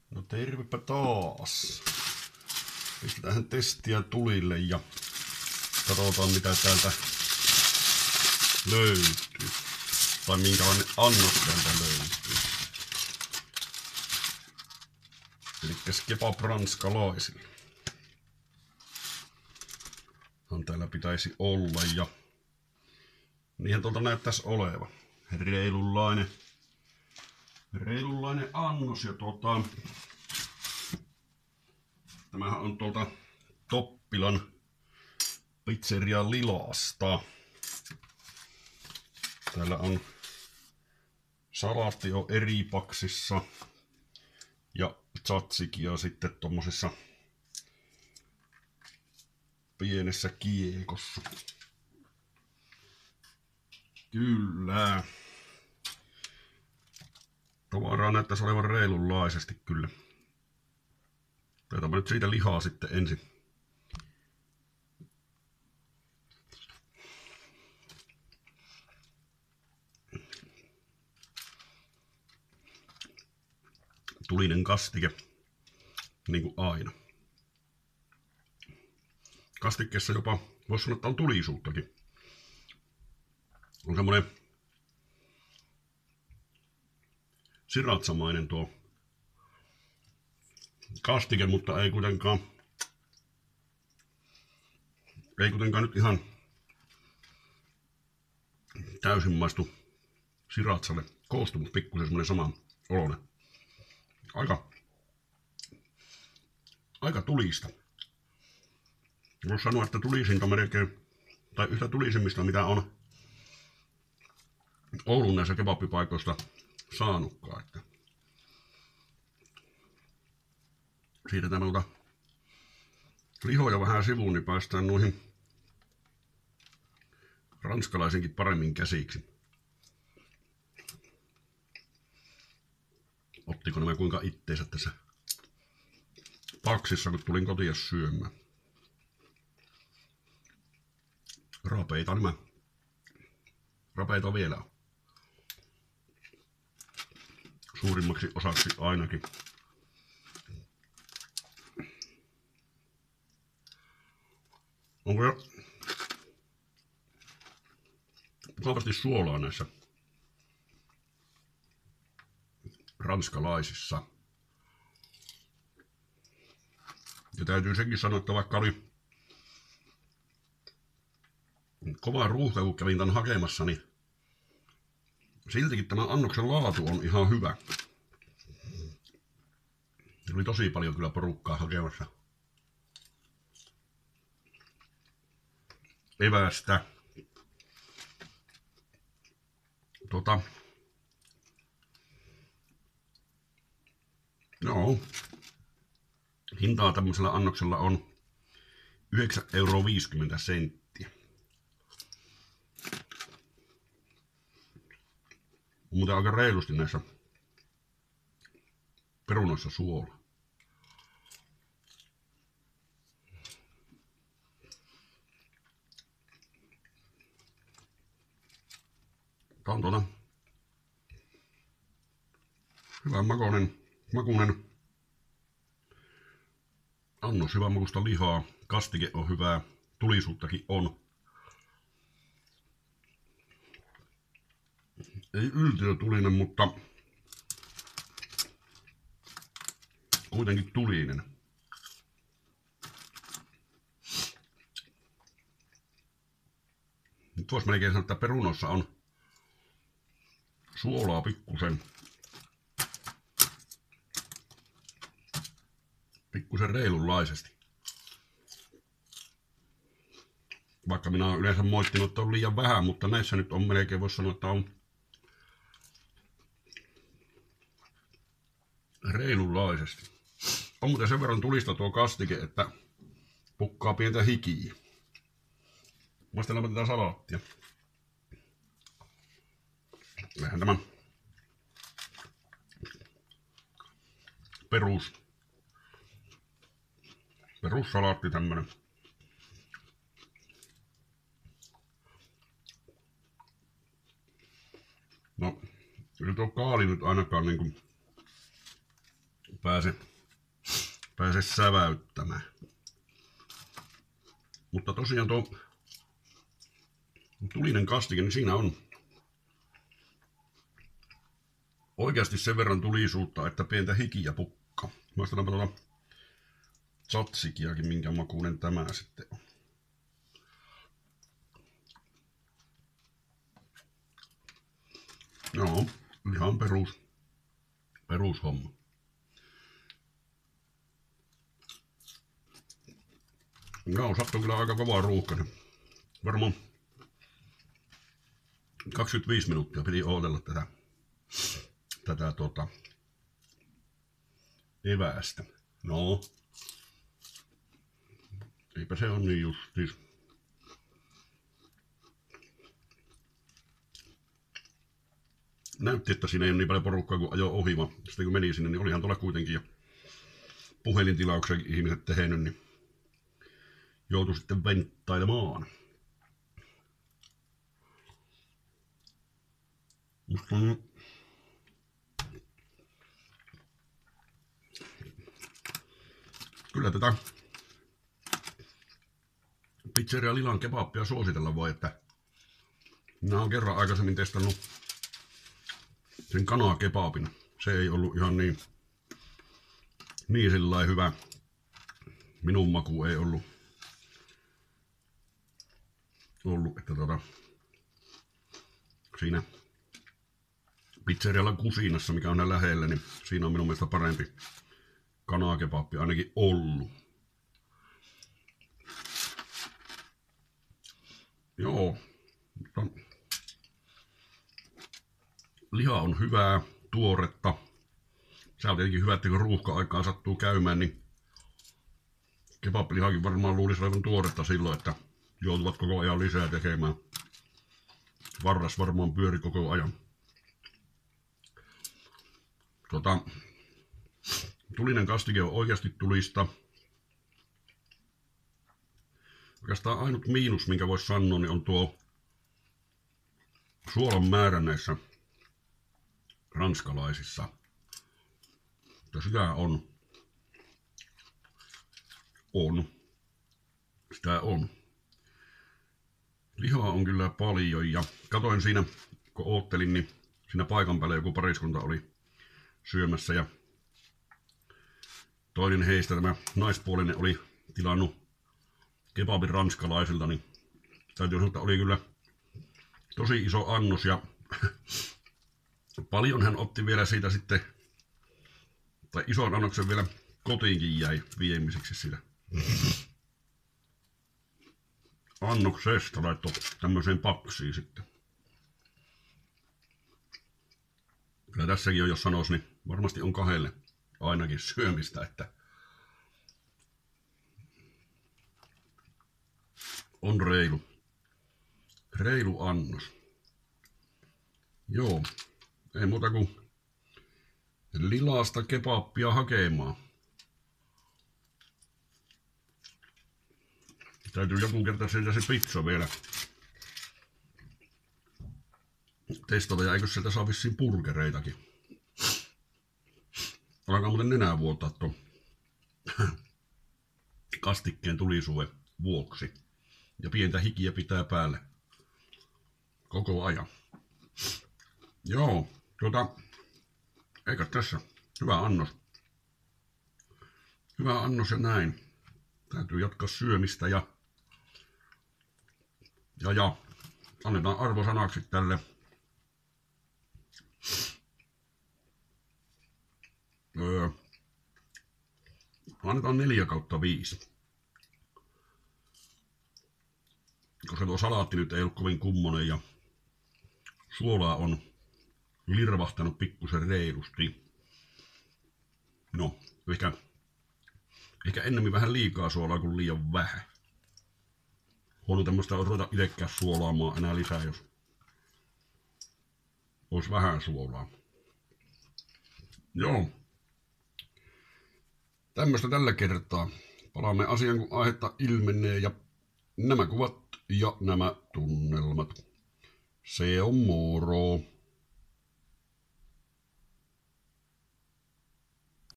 No tervepä taas. Pistetään testiä tulille ja katsotaan mitä täältä löytyy. Tai minkälainen annos täältä löytyy. Elikkäs kebab ranskalaisille. Täällä pitäisi olla ja niinhän tuolta näyttäisi oleva. Reilunlainen annos ja tämähän on tuolta Toppilan pizzeria Lilasta. Täällä on salaatti on eri paksissa ja tzatziki on sitten tommosessa pienessä kiekossa. Kyllä. Tavaraa näyttäisi olevan reilunlaisesti kyllä. Otetaanpa nyt siitä lihaa sitten ensin. Tulinen kastike, niin kuin aina. Kastikkeessa jopa, voisi sanoa, että on tulisuuttakin. On semmonen siratsamainen tuo kastike, mutta ei kuitenkaan nyt ihan täysin maistu siratsalle. Koostumus pikkusen semmonen saman oloinen. Aika tulista. Voisi sanoa, että tulisinta melkein, tai yhtä tulisimmista mitä on Oulun näissä kebabipaikoista saanutkaan. Että siirretään lihoja vähän sivuun, niin päästään noihin ranskalaisinkin paremmin käsiksi. Ottiko nämä kuinka itteensä tässä paksissa, kun tulin kotiin syömään. Rapeita vielä on. Suurimmaksi osaksi ainakin. Onko jo mukavasti suolaa näissä ranskalaisissa? Ja täytyy sekin sanoa, että vaikka oli kova ruuhka, kun kävin tän hakemassa, niin siltikin tämän annoksen laatu on ihan hyvä. Oli tosi paljon kyllä porukkaa hakemassa evästä. Joo. Hintaa tämmöisellä annoksella on 9,50 €. On muuten aika reilusti näissä perunoissa suola. Tää on hyvän makuinen annos, hyvän makuista lihaa, kastike on hyvää, tulisuuttakin on. Ei yltiötulinen, mutta kuitenkin tulinen. Nyt vois melkein sanoa, että perunoissa on suolaa pikkusen reilunlaisesti. Vaikka minä olen yleensä moittinut, että on liian vähän, mutta näissä nyt on melkein, voisi sanoa, että on reilunlaisesti. On muuten sen verran tulista tuo kastike, että pukkaa pientä hikiä. Maistellaanpa tätä salaattia. Vähän tämä perussalaatti tämmönen. No, ei tuo kaali nyt ainakaan niinku pääse säväyttämään. Mutta tosiaan tuo tulinen kastike, niin siinä on oikeasti sen verran tulisuutta, että pientä hikiä pukkaa. Maistellaanpa tuolla tzatsikiakin, minkä makuinen tämä sitten on. Joo, ihan perushomma. Joo, sattuu kyllä aika kovaa ruuhkainen. Varmaan 25 minuuttia piti odotella tätä eväästä. No, eipä se on niin justiis. Näytti, että siinä ei ole niin paljon porukkaa kuin ajo ohi, vaan sitten kun meni sinne, niin olihan tuolla kuitenkin jo puhelintilauksen ihmiset tehnyt, niin joutui sitten venttailemaan. Kyllä tätä Pizzeria Lilan kebabia suositella voi, että minä olen kerran aikaisemmin testannut sen kanakebabin. Se ei ollut ihan niin sillain hyvä. Minun maku ei ollut että siinä Pizzerialla Kusinassa, mikä on lähellä, niin siinä on minun mielestä parempi kanakebabbi ainakin ollut. Joo, mutta liha on hyvää, tuoretta. Se on tietenkin hyvä, että kun ruuhka-aikaan sattuu käymään, niin kebabilihakin varmaan luulisi olevan tuoretta silloin, että joutuvat koko ajan lisää tekemään. Varras varmaan pyöri koko ajan. Tulinen kastike on oikeasti tulista. Oikeastaan ainut miinus, minkä voisi sanoa, niin on tuo suolan määrä näissä ranskalaisissa. Mutta sitä on. Sitä on. Lihaa on kyllä paljon ja katoin siinä, kun oottelin, niin siinä paikan päällä joku pariskunta oli syömässä ja toinen heistä, tämä naispuolinen, oli tilannut kebabin ranskalaisilta, niin täytyy sanoa, että oli kyllä tosi iso annos ja paljon hän otti vielä siitä sitten, tai ison annoksen vielä kotiinkin jäi viemiseksi siitä annoksesta, laittoi tämmöiseen paksiin sitten. Kyllä tässäkin on, jos sanoisi, niin varmasti on kahdelle ainakin syömistä, että on reilu annos. Joo, ei muuta kuin Lilasta kebabia hakemaan. Täytyy joku kerta sieltä se pizza vielä testata, ja eikö sieltä saa vissiin burgereitakin. Alkaa muuten nenää vuotaa tuon kastikkeen tulisuuden vuoksi. Ja pientä hikiä pitää päälle koko ajan. Joo, eikä tässä. Hyvä annos. Hyvä annos ja näin. Täytyy jatkaa syömistä ja annetaan arvosanaksi tälle annetaan 4/5. Koska tuo salaatti nyt ei ollut kovin kummonen ja suolaa on lirvahtanut pikkusen reilusti. No, ehkä ennemmin vähän liikaa suolaa kuin liian vähän. Huono tämmöistä on ruveta itsekään suolaamaan enää lisää, jos olisi vähän suolaa. Joo. Tämmöistä tällä kertaa. Palaamme asiaan, kun aihetta ilmenee, ja nämä kuvat ja nämä tunnelmat. Se on moro.